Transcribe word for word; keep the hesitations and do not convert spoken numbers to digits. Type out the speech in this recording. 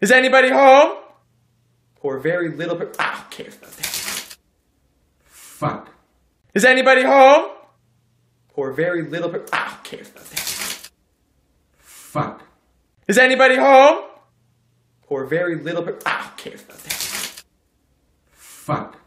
Is anybody home? Or very little bit. Ah, who cares about that? Fuck. Is anybody home? Or very little bit. Ah, who cares about that? Fuck. Is anybody home? Or very little bit. Ah, who cares about that? Fuck.